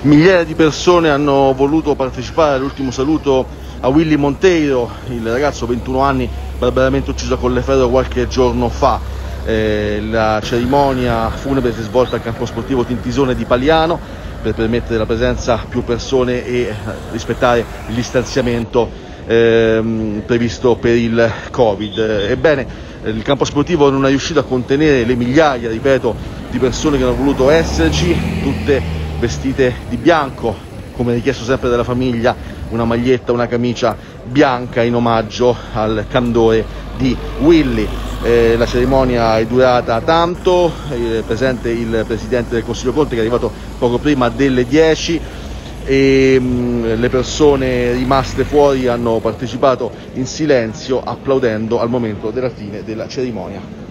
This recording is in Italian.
Migliaia di persone hanno voluto partecipare all'ultimo saluto a Willy Monteiro, il ragazzo 21 anni barbaramente ucciso a Colleferro qualche giorno fa. La cerimonia funebre si è svolta al campo sportivo Tintisone di Paliano per permettere la presenza a più persone e rispettare il distanziamento previsto per il Covid. Ebbene, il campo sportivo non è riuscito a contenere le migliaia, ripeto, di persone che hanno voluto esserci, tutte vestite di bianco, come richiesto sempre dalla famiglia, una maglietta, una camicia bianca in omaggio al candore di Willy. La cerimonia è durata tanto, è presente il Presidente del Consiglio Conte che è arrivato poco prima delle 10 e le persone rimaste fuori hanno partecipato in silenzio applaudendo al momento della fine della cerimonia.